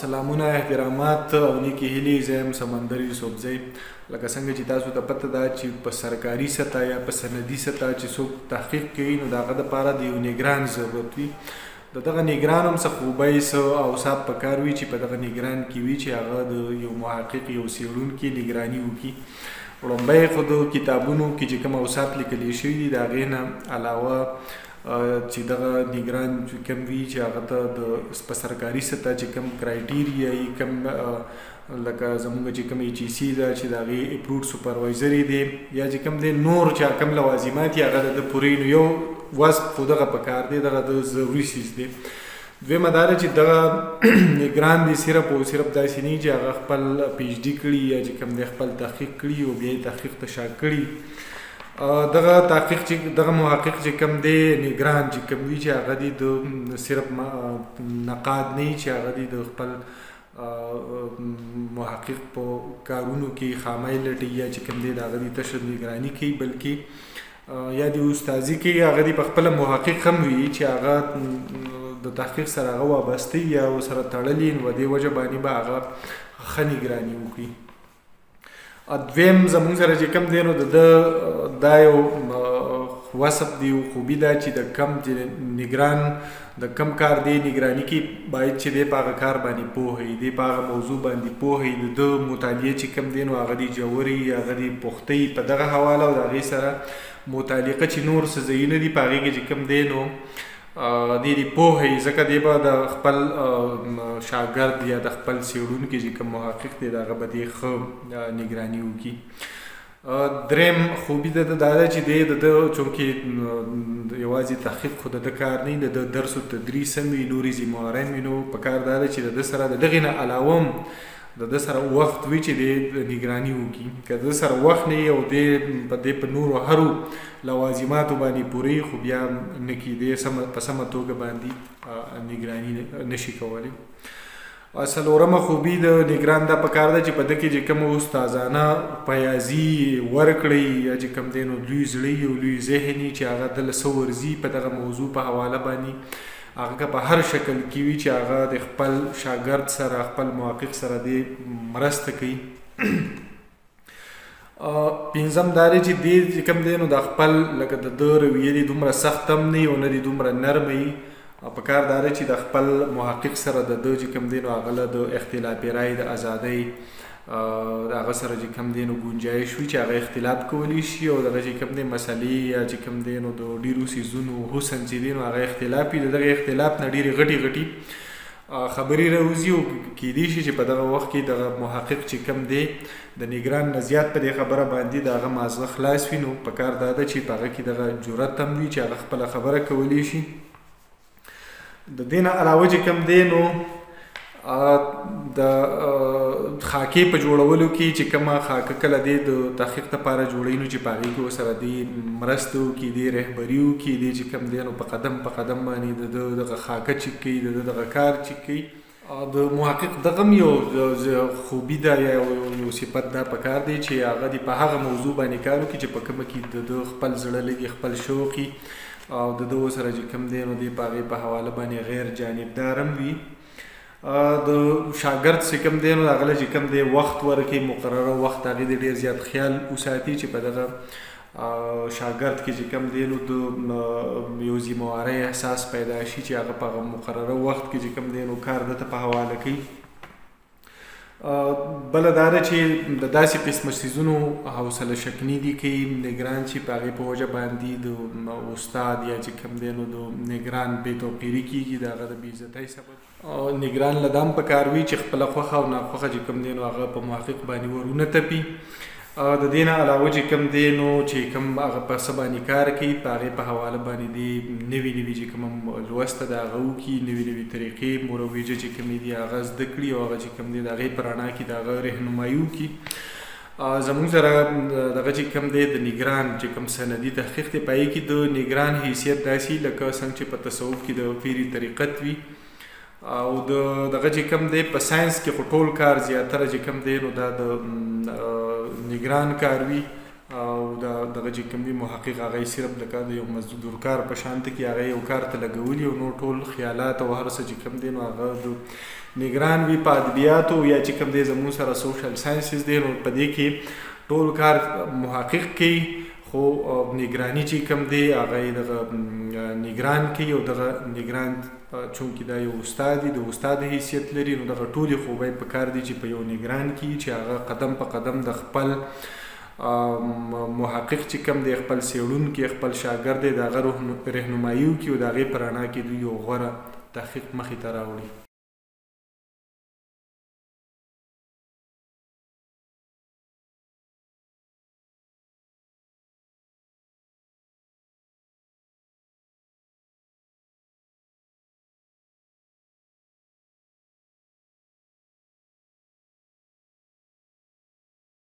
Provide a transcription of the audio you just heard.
سلامونه احترامات او نیکی هیلې زه یم سمندر یوسفزی. لکه څنګه چې تاسو ته پته ده چې په سرکاري سطح یا په سندي سطح چې څوک تحقیق کوي نو د هغه دپاره د یو نګران ضرورت وي. د دغه نګران هم څه خوبۍ څه اوصاف پکار وي چې په دغه نګران کې وي چې هغه د یو محقق یو څېړونکي نګراني وکړي. وړومبی خو د کتابونو کې چې کوم اوصاف لیکلی شوي دي د هغې نه علاوه چې دغه نګران کوم وي چې هغه ته د په سرکاري سطح چې کوم کرایټیریا یي کوم لکه زموږ چې کوم ایچ ای سی ده چې د هغې اپروډ سوپروایزر دی یا چې کوم دی نور چې کوم لوازمات یې هغه د پوره نو یو وصف خو دغه پکار دی دغه د ضروري څیز دی. دویمه دا ده چې دغه نګران دی صرف او صرف داسې نه چې هغه خپل پی ایچ ډي کړي یا چې کوم دی خپل تحقیق کړي او بیا یې تحقیق ته شا کړي. دغه تحقیق چې دغه محقق چې کوم دی نګران چې کوم وي چې هغه دی د صرف نقاد نه وي چې هغه دی د خپل محقق په کارونو کې خامۍ لټي یا چې کوم دی د هغه دی تشه نګراني کوي بلکې یا د استاذي کوي هغه دی په خپله محقق هم وي چې هغه د تحقیق سره هغه وابسته یا ورسره تړلي نو دې وجه باندې به هغه ښه نګراني وکړي. دویم زموږ سره چې کوم دی نو د دا یو وصف دی یو خوبي ده چې د کم نګران د کم کار دی نګراني کې باید چې دی په هغه کار باندې پوه وي دی په هغه موضوع باندې پوه وي د ده مطالعه چې کوم دی نو هغه دی ژورې هغه دی پختې په دغه حواله او د هغې سره متعلقه چې نور څه ځایونه دي په هغې کې چې کوم دی نو دی پوه وي ځکه دی به د خپل شاګرد یا د خپل څېړونکي چې کوم محقق دی د هغه به دی ښه نګراني وکړي. دریم خوبي د ده دا ده چې دی د ده چونکې یوازې تحقیق خو د ده کار نه وي د ده درس و تدریس هم وي نورې ذمهوارۍ هم وي نو پکار دا ده چې د ده سره د دغې نه علاوه هم د ده سره وخت وي چې دی نګراني وکړي. که د ده سره وخت نه وي او دی په نورو هرو لوازماتو باندې پوره خو بیا نه کیدی په سمه توګه باندې نګراني نشي کولی. څلورمه خوبي د نګران دا پکار ده چې په ده کې چې کوم استادانه پیازي ورکړئ یا چې کوم دی نو لوی زړه او لوی ذهن چې هغه دله څه ورځي په دغه موضوع په حواله باندې هغه که په هر شکل کې وي چې هغه د خپل شاګرد سره خپل محقق سره دی مرسته کوي. پنځم دا دی چې دی چې کوم دی نو د خپل لکه د ده رویې دی دومره سخت هم نه وي او نه دی دومره نرمه وي. پکار دا دی چې د خپل محقق سره د ده چې کوم دی نو هغه له د اختلافي رای د ازادۍ د هغه سره چې کوم دی نو ګنجایش وي چې هغه اختلاف کولی شي او دغه چې کوم دی مسلې یا چې کوم دی نو د ډېرو څیزونو حسن چې دی نو هغه اختلاف وي د دغه اختلاف نه ډېرې غټې خبرې راوځي او کیدای شي چې په دغه وخت کې دغه محقق چې کوم دی د نګران نه زیات په دې خبره باندې د هغه مازغه خلاص وي نو پکار دا ده چې په هغه کې دغه جرأت هم وي چې هغه خپله خبره کولی شي. د دې نه علاوه چې کوم دی نو د خاکې په جوړولو کې چې کومه خاکه کله دی د تحقیق لپاره جوړوي نو چې په هغې کې ورسره دی مرسته وکړي دی رهبري وکړي دی چې کوم دی نو په قدم باندې د ده دغه خاکه چیک کوي د ده دغه کار چیک کوي. د محقق دغه هم یو خوبي ده یا یو صفت دا پکار دی چې هغه دی په هغه موضوع باندې کار وکړي چې په کومه کې د ده خپل زړه لګي خپل شوق او د ده ورسره چې کوم دی نو دی په هغې په حواله باندې غیر جانبدار هم وي. د شاګرد چې کوم دی نو هغه له چې کوم دی وخت ورکړي مقرره وخت هغې د ډېر زیات خیال وساتي چې په دغه شاګرد کې چې کوم دی نو د یو ذمهوارۍ احساس پیدا شي چې هغه په هغه مقرره وخت کې چې کوم دی نو کار ده ته په حواله کوي. بله دا ده چې د داسې قسمه څیزونو حوصله شکني دي کوي نګران چې په هغې په وجه باندې د استاد یا چې کوم دی نو د نګران بې توقیري کېږي د هغه د بې عزتۍ سبب. نګران له دا هم پکار وي چې خپله خوښه او ناخوښه چې کوم دی نو هغه په محقق باندې ورونه تپي. د دې نه علاوه چې کوم دی نو چې کوم هغه په څه باندې کار کوي په هغې په حواله باندې دی نوي چې کوم لوسته د هغه وکړي نوي طریقې مروجه چې کومې دي هغه زده کړي او هغه چې کوم دی د هغې په رڼا کې د هغه رهنمایي وکړي. زموږ سره دغه چې کوم دی د نګران چې کوم سندي تحقیق دی په هغې کې د نګران حیثیت داسې لکه څنګه چې په تصوف کې د پیري طریقت وي او دغه چې کوم دی په ساینس کې خو ټول کار زیاتره چې کوم دی نو دا د نګران کار وي او دغه چې کوم دی محقق هغه صرف لکه د یو مزدور کار په شان ته کې هغه یو کار ته لګولي او نو ټول خیالات او هر څه چې کوم دی نو هغه د نگران وي په ادبیاتو یا چې کوم دی زموږ سره سوشل ساینسز دی نو په دې کې ټول کار محقق کوي خو نگرانی چې کوم دی هغه دغه نگران کوي او دغه نگران چونکې دا یو استاد دی د استاد حیثیت لري نو دغه ټولې خوبۍ په کار دي چې په یو نگران کې چې هغه قدم په قدم د خپل محقق چې کوم دی خپل څېړونکي خپل شاګرد دی د هغه رهنمایي وکړي او د هغې په رڼا کې دوی یو غوره تحقیق مخې ته راوړي.